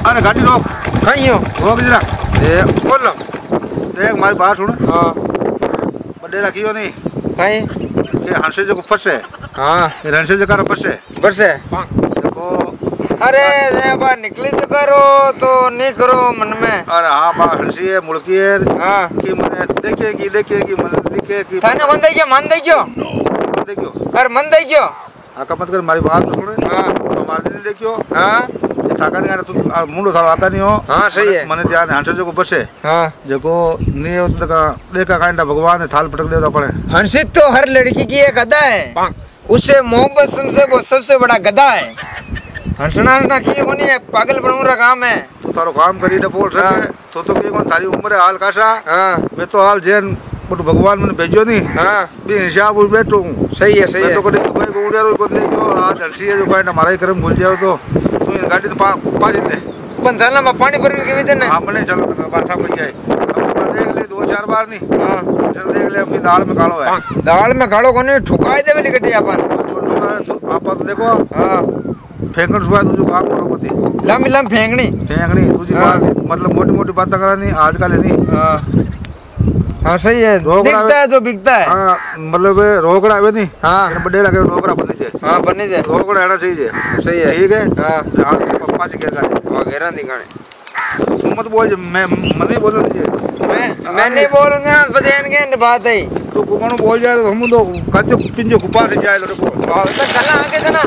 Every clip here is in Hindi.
अरे गाड़ी रोक। कहीं हो रोक जरा। बोलो। देख हमारी बात सुन। हाँ बड़े रखियो नहीं कहीं के हंसे जो फंसे। हाँ हंसे जगह फंसे बरसे देखो। अरे बाहर निकली तो करो तो नहीं करो मन में। अरे हाँ बात हंसी है मुड़की है। हाँ कि मैंने देखेगी मन दिखेगी थाने मन दे मन दे देखियो। अरे मन दे आका मत कर हमारी बात तो सुन। हाँ हमारे दिन देखियो। हाँ थाका नहीं तू मुंड उठा आता नहीं हो। हाँ सही है। मैंने ध्यान हंसे जो फंसे हाँ देखो नहीं देखा कांडा भगवान ने थाल पटक दे अपने। हंसित तो हर लड़की की एक अदा है, उससे मोहब्बत से वो सबसे बड़ा गधा है। हंसना हंसना किए को नहीं है, पागल बनूंगा काम है। तू तारो काम करी दे बोल सके तो किए कौन थारी उम्र है हाल कासा। हाँ मैं तो हाल जैन बट भगवान मैंने भेजो नहीं। हाँ भी हिसाब उस बैठो हूँ। सही है सही मैं है। तो कभी कोई को उड़िया को ले गयो आज हंसी है जो कांड हमारा ही कर्म भूल जाओ तो तू इन गाड़ी तो पास ले पंचाला में पानी भरने के वजह हाँ मैंने चलो बात पड़ जाए अब देख ले 2-4 बार नहीं। हाँ चल देख ले अपनी दाल में कालो है। दाल में गाड़ो को नहीं ठुकाई दे वाली कटी अपन। आप तो देखो हाँ फेंकन सुबह तुझे काम करो मत लम लम फेंकनी फेंकनी तुझी बात मतलब मोटी मोटी बातें करानी आजकल नहीं। हाँ हाँ सही है। दिखता है जो बिकता है। हाँ मतलब रोकड़ा है नहीं। हाँ बड़े लगे रोकड़ा बननी चाहिए। हाँ बनने जाए रोकड़ा रहना चाहिए। सही है ठीक है। हाँ पप्पा से क्या करे वगैरह दिखाने तू मत बोल मैं नहीं बोलना चाहिए। मैं नहीं बोलूंगा बदेंगे बात है। तो कौन बोल जाए तो हम तो कच्चे पिंजो कुपा से जाए तो चलना आगे जना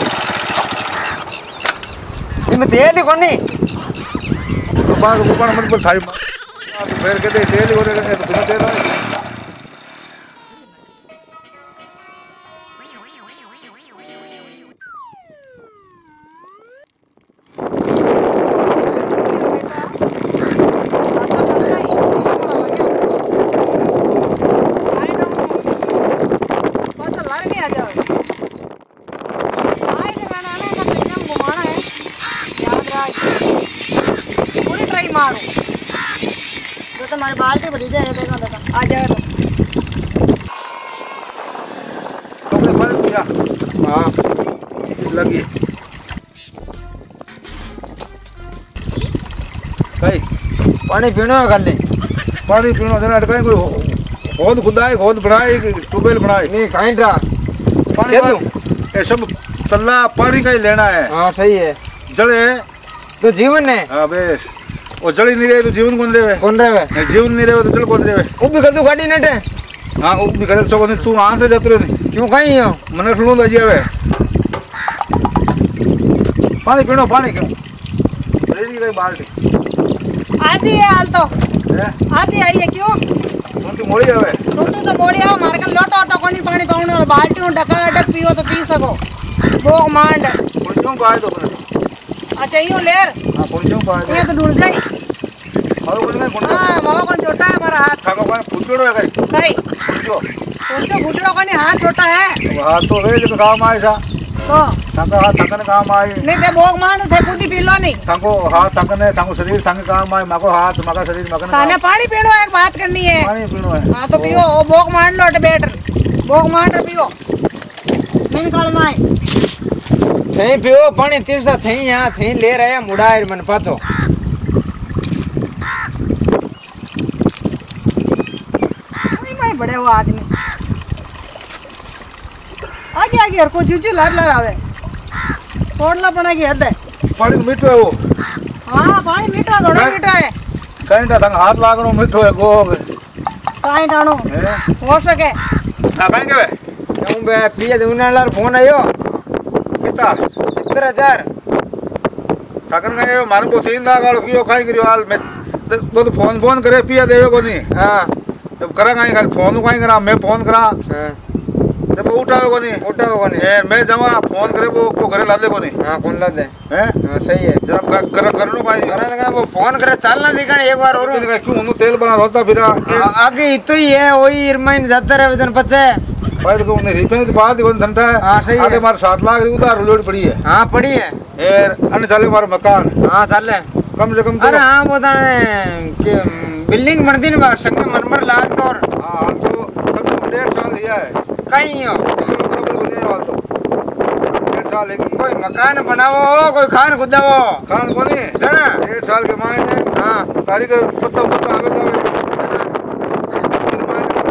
इनमें तेल ही कोनी बाहर ऊपर मत पर थाई फिर कहते तेल हो रहा है तो बिना तेल तुम्हारे बाल से बड़ी दे रहे थे आ जाए तो हाँ लगी भाई पानी पीना कर ले पानी पीना देना अटकाए कोई खोद खुदाए खोद बनाए ट्यूबवेल बनाए नहीं कहीं ड्रा पानी ये सब तल्ला पानी का ही लेना है। हाँ सही है। जल है तो जीवन है। हाँ बेस वो जल ही नहीं रहे तो जीवन कौन रहे कौन रहे जीवन नहीं रहे तो जल कौन रहे वो भी कर दो गाड़ी नट है। हाँ वो भी करे चौक नहीं तू आंख से जाते नहीं क्यों कहीं हो मैंने सुनो तो जी वे पानी पीनो पानी क्यों गई बाल्टी आधी है हाल तो आधी आई है क्यों उनकी मोड़ी है छोटू तो मोड़ी है मार कर लोटो ऑटो कोनी पानी पाउने और बाल्टी में ढका ढक पियो तो पी सको भोग मांड पुंजों को आए तो अच्छा यूं लेर हां पुंजों को आए ये तो ढूंढ जाई और कुछ नहीं पुंजो हां मावा कौन छोटा है हमारा हाथ खाको कौन पुंजो है नहीं पुंजो पुंजो फुटड़ो कोनी हाथ छोटा है हाथ तो है जो काम आए सा तो थाका हाथ थकन काम आए नहीं ते भोग मांड थे खुद ही पी लो नहीं थाको हाथ थकने थाको शरीर थक काम आए माको हाथ माका शरीर मगन खाने पानी पीनो एक बात करनी है पानी पीनो है। हां तो पियो वो भोग मांड लो बेटर भोग मांड पियो नहीं निकालना है नहीं पियो पानी तीरसा थे यहाँ थे ले रहे हैं मुड़ा है मन पातो भाई बड़े वो आदमी आगे आगे हर को चूचू लड़ आवे तोड़ना पड़ा की हद है। पानी मीठो है वो हाँ पानी मीठा थोड़ा मीठा है कहीं ता थंग हाथ लागनो मीठो है गो काई डाणो हो सके ना कहीं के क्यों बे पिए दूना लार फोन आयो कितना 70,000 थकन गए मारे को 3 दाग वालो कियो खाई करियो हाल में तो फोन करे पिया देवे को नहीं। हां जब करा काई खाली फोन काई करा मैं फोन करा हां जब उठावे को नहीं ए मैं जमा फोन करे वो घरे ला दे को नहीं। हां कौन ला दे हैं हां सही है जरा करनो काई करा लगा वो फोन करे चलना दिखण एक बार और क्यों उन्हों तेल बना होता फिर आगे तो ही है वही इरमाइन जाता रहे दिन पचे भाई को उन्हें रिपेयर तो बात ही घंटा है। हां सही है आगे मार 7 लाख उधार लोड पड़ी है। हां पड़ी है ए अन चले मार मकान हां चले कम से कम अरे हां वो कि बिल्डिंग बनती ना संग मनमर लाग तो और हां तो कम से कम 1.5 साल लिया है कहीं हो तो 1.5 साल है कोई मकान बनावो कोई खान खुदावो खान को नहीं जना साल के मायने हाँ कारीगर पत्ता पत्ता आवे जावे फिर मायने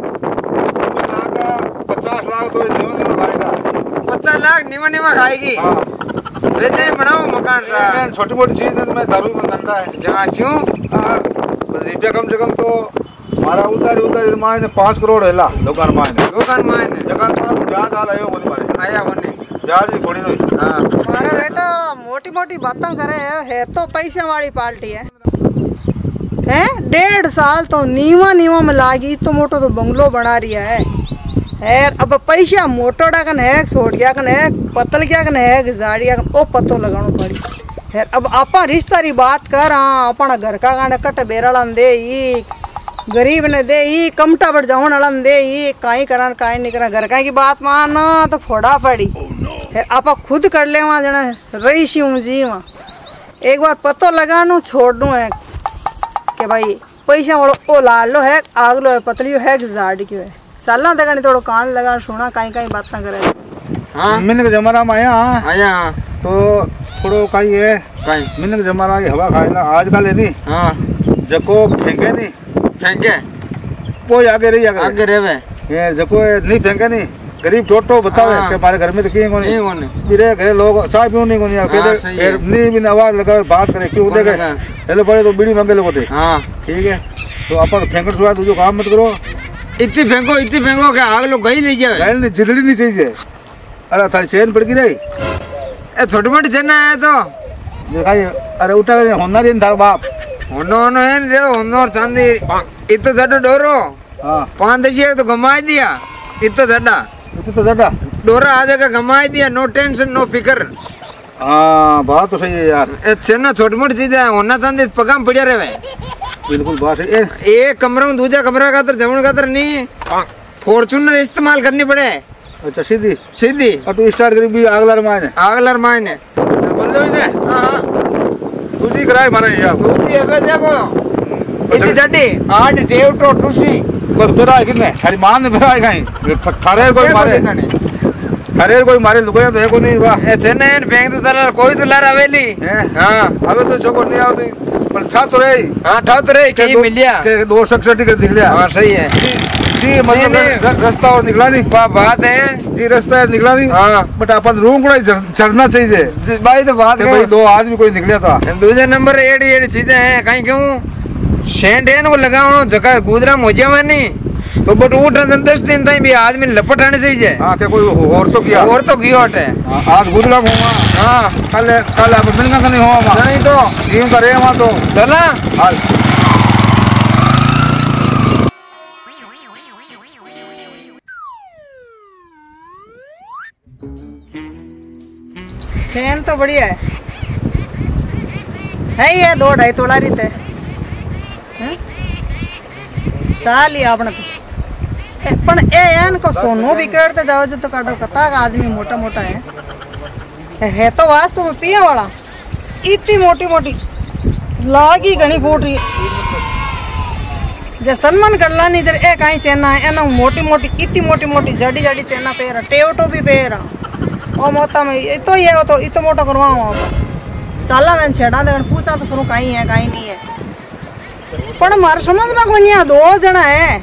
50 लाख तो जीवन में खाएगा 50 लाख निवा खाएगी। हाँ वैसे बनाओ मकान सा छोटी मोटी चीज है तो मैं दारू में धंधा है जहाँ क्यों हाँ रुपया कम से कम तो मारा उतारी मायने 5 करोड़ है ला दुकान मायने जगह साहब जहाज आ रहे हो बोली मारे आया होने जहाज ही खोड़ी रही हाँ मारा बेटा मोटी मोटी बातें करे है तो पैसे वाली पार्टी है 1.5 साल तो नीवा में लागी तो मोटो तो बंगलो बना रही है अब पैसा मोटोड़ा कन है छोटिया कन है पतल क्या कन है जाड़िया कन ओ पतो लगानो पड़ी है। अब आपा रिश्ता री बात कर हाँ अपना घर का गाने कट बेरड़ा दे ई गरीब ने दे ई कमटा बढ़ जावन अलम दे ई काई करन काई नहीं करन घर का की बात मान तो फोड़ा पड़ी है। आपा खुद कर ले वहाँ जना रही सी जी वहाँ एक बार पतो लगानो छोड़ दूँ है कि भाई पैसा वालो ओ लालो है आगलो है पतलियो है जाड़ क्यों है साला देखा नहीं थोड़ा कान लगा सुना कहीं कहीं बात ना करे। हाँ मिनक जमाना में आया तो थोड़ो कहीं है मिनक जमाना की हवा खाएगा आजकल है नी हाँ जको फेंके नी फेंके कोई आगे रही आगे रेवे ये जको नहीं फेंके नी गरीब छोटो बतावे हाँ। कि हमारे घर में तो किए कोनी कोने मेरे घरे लोग चाय पीने नहीं कोनी आके नहीं भी आवाज लगावे बात करे क्यों देखे हेलो बड़े तो बीड़ी मांगे लोगों हाँ ठीक है तो अपन फेंकट सुहा तुझे काम मत करो इतनी फेंको क्या आग लोग गई ले जाए नहीं जिदड़ी नहीं चाहिए अरे थारी चेन पड़ गई रही ए छोटी मोटी चेन है तो दिखाई अरे उठा होना नहीं थारा बाप होनो है रे होनो चांदी इतो जड़ डोरो हाँ 5-10 तो घुमा दिया इतो जड़ा तो ज्यादा डोरा आ जाएगा घुमा दिया नो टेंशन नो फिकर हाँ बात तो सही है यार चेन्ना छोटी मोटी चीज है होना चांदी पगाम पड़िया रहे बिल्कुल बात है एक कमरा में दूसरा कमरा खातर जमण खातर नहीं फॉर्चूनर इस्तेमाल करनी पड़े। अच्छा सीधी सीधी और तू स्टार्ट करी भी आगलर मायने बोल दो इन्हें हाँ तुझी कराए मारे यार दूसरी है देखो इतनी जड्डी आठ टेव तो टूसी बस बेरा है कितने खाली मान ने बेरा है कहीं थारे कोई मारे लुगाया तो है को नहीं वाह ए चेन्नई बैंक तो चला कोई तो लार हवेली हां अबे तो छोको नहीं आवती पर छा तो रे हां ठा तो रे की मिल लिया के 2 सर्टिफिकेट दिख लिया हां सही है जी मतलब रास्ता और निकला नहीं बात है जी रास्ता निकला नहीं हां बट अपन रूम को चढ़ना चाहिए भाई तो बात भाई 2 आदमी कोई निकलिया था दूसरे नंबर एडी चीजें हैं कहीं क्यों सेंट है वो लगाओ जगह गुजरा मोजा में नहीं तो बट वो 10 दिन तक भी आदमी लपट आने चाहिए हां के कोई और तो किया है आज गुजरा हुआ हां कल अब मिलना नहीं हुआ नहीं तो जीव करे वहां तो चला हाल चेन तो बढ़िया है ये 2-2.5 तोला रीत है चाल ही आपने पण एन को सोनो भी करते जाओ जो तो काटो कता का आदमी मोटा मोटा है तो वास्तव में पिया वाला इतनी मोटी मोटी लागी घनी फूट रही जे सम्मान कर लानी जर ए काई चेना है ना मोटी मोटी इतनी मोटी मोटी जड़ी जड़ी चेना पेरा टेवटो भी पेरा ओ मोता में ये तो ये तो इतो मोटो करवाओ साला मैंने छेड़ा दे पूछा तो सुनो काई है काई नहीं है पण मार समझ में कोई नहीं 2 जना है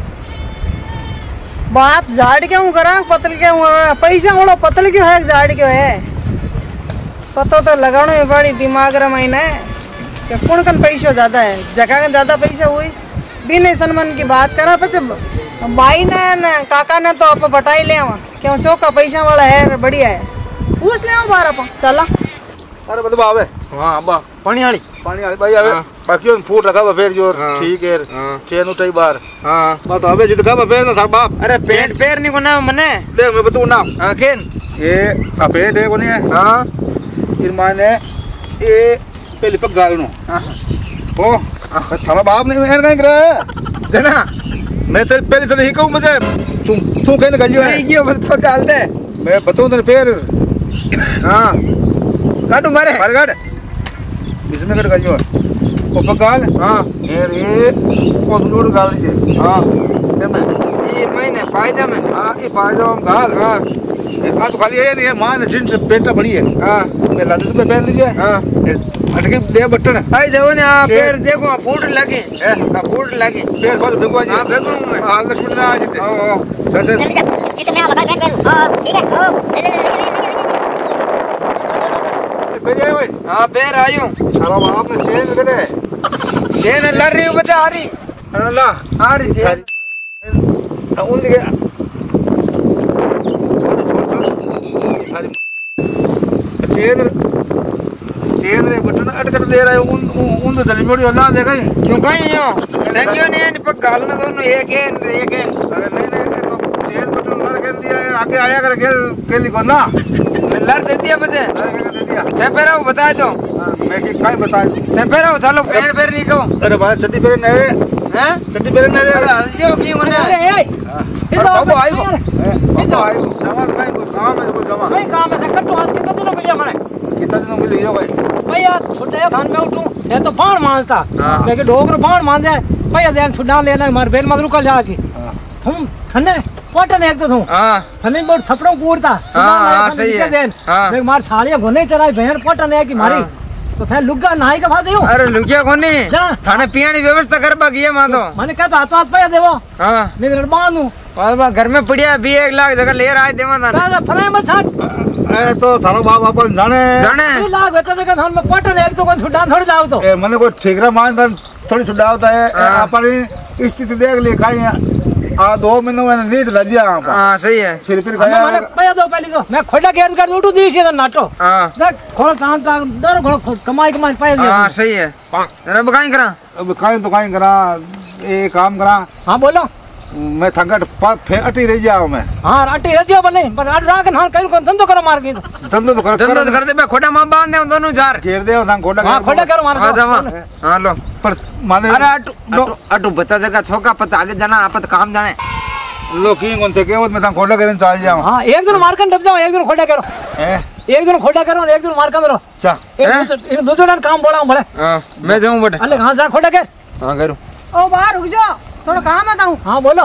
बात झाड़ क्यों करा पतल क्यों पैसा मोड़ो पतल क्यों है झाड़ क्यों है पतो तो लगानो ही पड़ी दिमाग रे महीने कि कौन कन पैसा ज्यादा है जगह का ज्यादा पैसा हुई बिना सम्मान की बात करा पचे भाई ने काका ने तो आप बटाई ले आवा क्यों चौका पैसा वाला है बढ़िया है पूछ ले बार अपन चला अरे मतलब आवे हां अब्बा पानी वाली भाई आवे बाकी उन फूट रखा फिर जो ठीक है चेन उठाई बार हां बात आवे जिद का फिर ना था बाप अरे पेट पैर नहीं को ना मने देख मैं बतू ना आखिर ये पेट है कोनी है हां फिर माने ये पहले पक गालनो ओ थारा बाप ने मेहर नहीं करा जना मैं तो पहले तो नहीं कहूं मुझे तू कहने गलियो है क्यों पक डाल दे मैं बताऊं तेरे पैर हां काटू मारे मार काट इसमें कर गलियो ओ पक गाल हां ये को जोड़ गाल दीजिए हां ये महीने पायजामा में हां ये पायजामा गाल हां ये तो खाली है नहीं मान जींस पेंट बड़ी है हां मैं लादू पे पहन लीजिए हां अटके दे बटन आई जाओ ने आ पैर देखो फूट लगी है फूट लगी पैर बहुत देखो जी हां देखो मैं हां लक्ष्मण ना आज थे ओ चल चल कितने आप बता दे हां ठीक है हां पैर ओए हां पैर आयो चलो बाप ने चेन करे चेन लड़ रही हो बता आ रही अल्लाह आ रही चेन उन के चेन चेन रे बटन अटक दे रहा है उन तो जली मोड़ी अल्लाह देखा क्यों कहीं हो देखियो ने पर गालना दोनों एक है अरे नहीं तो चेन बटन लड़ के दिया है आगे आया कर के लिखो ना लड़ दे दिया बजे लड़ के दे दिया ते पैर आओ बता दो मैं की काय बता ते पैर आओ चलो पैर पैर नहीं को अरे भाई चड्डी पेरे नहीं हैं चड्डी पेरे नहीं अरे हल्दियो की होने ए बाबू आयो बाबू आयो जवान काय को काम है कोई जवान भाई काम है कट्टो आज कितना दिन मिलिया मने कितना दिन मिली हो भाई भाई यार छुड्डे थान में उठूं ये तो बाण मानता हां लेकिन डोगर बाण मान जाए भाई देन छुड्डा लेना मार बेल मत रुकल जाके तुम थने पटन एक तो तुम हां थने बहुत थपड़ों कूड़ता हां सही है हां मैं मार छालिया घोने चराई बहन पटन है कि मारी तो थे लुग्गा नाई का भात हो अरे लुकिया कोनी थाने पियानी व्यवस्था करबा किए मां तो मैंने कहा हाथ हाथ पे देवो हां मैं बांधू और घर में पड़िया 1 लाख जगह ले आए देवा था दादा फराय मत छाट ए तो थारो बाप अपन जाने 3 लाख बेटा जगह थान में पटन एक तो कोन छुड्डा थोड़ी लाव तो ए मने कोई ठीकरा मान थोड़ी छुड्डा होता है अपनी स्थिति देख ले काई आ 2 महीनों में नीट लग गया हां सही है फिर मैंने गया पैसा दो पहले तो मैं खोड़ा गेट कर उठू दी से नाटो हां देख खोल तान तान डर खोल कमाई पैसा दे हां सही है तेरा बकाई करा अब काई तो काई करा ए काम करा हां बोलो मैं थंगट अटी रह जाओ मैं हां अटी रजियो बने पर अट जा के हां कहीं धंधो करो मार के धंधो तो कर दे खोड़ा मां बांध दे दोनों चार घेर दे ना खोड़ा हां खोड़ा करो मार हां जावा हां लो पर माने अरे अटू बता जगह छोका पता आगे जाना आपत काम जाने लो की कोनते के मैं ता खोड़ा करन चल जाऊं हां एक जन मार के डब जाओ एक जन खोड़ा करो एक जन खोड़ा करो और एक जन मार के दो चा एक दूसरे जन काम बोला बड़े हां मैं जाऊं बटे अरे हां जा खोड़ा कर हां करूं ओ बाहर रुक जाओ थोड़ा काम आता हूँ। हां बोलो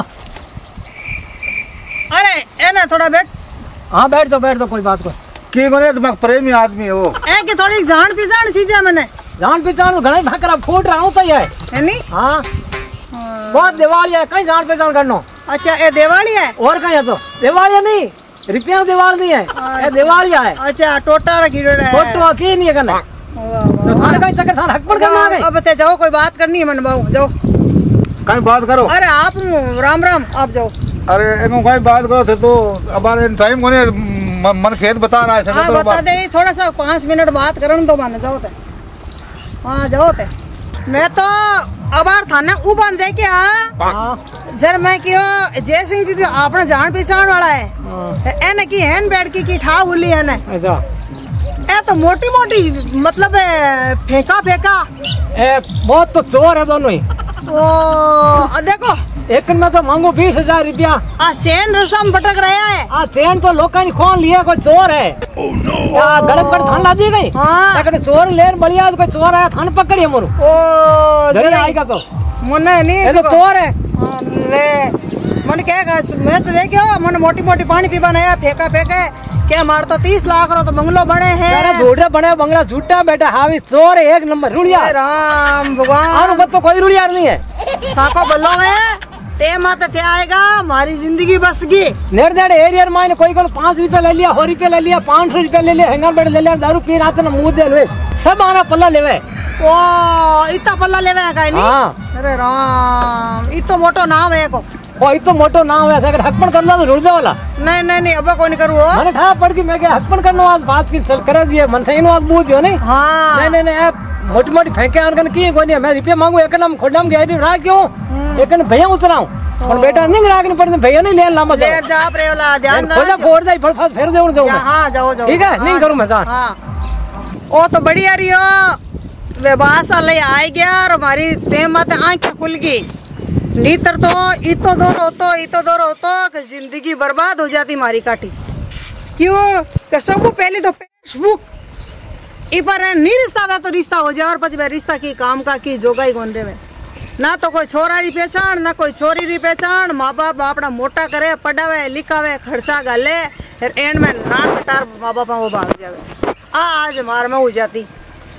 अरे ए ना थोड़ा बैठ। हां बैठ दो कोई बात को की कोने दिमाग प्रेमी आदमी है वो ए कि थोड़ी जान पहचान चीज है मैंने जान पहचान घणे भाकरा फूट रहा हूं तो ये है नी। हां बहुत दिवाली है कहीं जान पहचान करनो अच्छा ये दिवाली है और कहीं है तो दिवाली नहीं रिपेयर दिवाली नहीं है ये दिवाली है अच्छा टोटा रखी है फोटो की नहीं है कने तो थाने कहीं चक्कर थाने हक पर करना है अब ते जाओ कोई बात करनी है मन बाबू जाओ कहीं बात करो अरे आप राम राम आप जाओ अरे एको कहीं बात करो थे तो हमारे टाइम कोने मन खेत बता रहा है हाँ बता दे थोड़ा सा 5 मिनट बात करन तो माने जाओ ते हाँ जाओ ते मैं तो अबार थाने ऊ बंद दे के हां जर मैं क्यों जय सिंह जी तो आपने जान पहचान वाला है एने की हैन बैठ की ठा हुली है ना अच्छा ए तो मोटी मोटी मतलब फेंका ए बहुत तो चोर है दोनों ही ओ देखो एक में तो मांगो 20,000 रुपया आ चेन रसम भटक रहा है आ चेन तो लोगों ने खोल लिया कोई चोर है गलत पर थान ला दी गई हाँ लेकिन चोर लेन बढ़िया कोई चोर आया थान पकड़ी मोरू ओ जरा आएगा तो मने नहीं ये तो चोर है ले मन कहेगा मैं तो देखो मन मोटी मोटी पानी पीवा नया फेंका फेंका क्या मारता 30 लाख रो तो बंगलो बने हैं अरे झूठे बने बंगला झूठा बेटा हावी चोर है 1 नंबर रुड़िया राम भगवान आनु बत तो कोई रुड़िया नहीं है साको बल्लो है ते माता ते आएगा हमारी जिंदगी बस गई नेड़ नेड़ एरिया में कोई 5 रुपया ले लिया 100 रुपया ले लिया 500 रुपया ले लिया हैंगर बेड ले लिया दारू पी रात न मुंह दे ले सब आना पल्ला लेवे ओ इतना पल्ला लेवे का नहीं हां अरे राम इतो मोटो नाम है को ओ इतो मोटो नाम है अगर हकपन करना तो रुड़ जा वाला नहीं अब कोई नहीं करू मैंने ठा पड़ के मैं क्या हकपन करनो आज बात की चल कर दिए मन थे इन आज बूझो नहीं हां नहीं आप मोटी मोटी फेंके आनकन की कोनी मैं रुपया मांगू एक नाम खोडम गैरी रहा क्यों एक ने भैया उतराऊं और बेटा नहीं रागने पड़ते भैया नहीं ले लामा जाओ लेट जा प्रेवला ध्यान दे खोजा फोड़ दे फट फेर दे जाऊं हां जाओ ठीक है नहीं करूं मैं जान हां ओ तो बढ़िया रियो वे बासा ले आई गया और हमारी ते मत आंखें खुल गई नीतर तो इतो दौर होतो कि जिंदगी बर्बाद हो जाती हमारी काटी क्यों कि सब पहले तो फेसबुक इपर नहीं रिश्ता वे तो रिश्ता हो जाए और पछ रिश्ता की काम का की जोगा ही गोंदे में ना तो कोई छोरा री पहचान ना कोई छोरी री पहचान माँ बाप अपना मोटा करे पढ़ावे लिखावे खर्चा गाले फिर एंड में ना कटार माँ बाप वो भाग जावे आज मार में हो जाती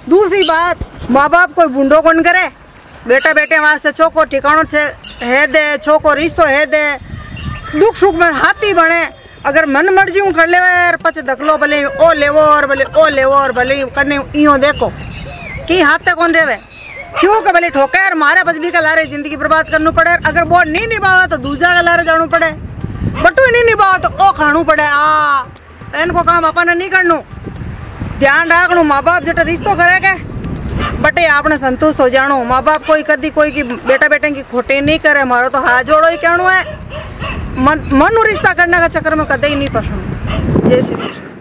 दूसरी बात, माँ बाप कोई बुंडो कौन करे, बेटा बेटे वास्ते चौको ठिकानो है दे, चौको रिश्तो है दे, दुख सुख में हाथी बने। अगर मन मर्जी हूँ कर ले यार, पच दखलो भले ओ लेवो और भले ओ लेवो और भले करने इो देखो कि हाथ कौन देवे, क्यों के भले ठोके यार मारे बजबी का लारे जिंदगी बर्बाद करनी पड़े। अगर वो नहीं निभावा तो दूसरा का लारे जाना पड़े, बटू नहीं निभावा तो ओ खानू पड़े। इनको काम अपन नहीं करनू, ध्यान रखनू। माँ बाप जट रिश्तो करे के बटे आपने संतुष्ट हो जानो। माँ बाप कोई कदी कोई की बेटा बेटे की खोटी नहीं करे। मारो तो हाथ जोड़ो ही कहना है, मन रिश्ता करने का चक्कर में कदे ही नहीं पसंद। जय श्री कृष्ण।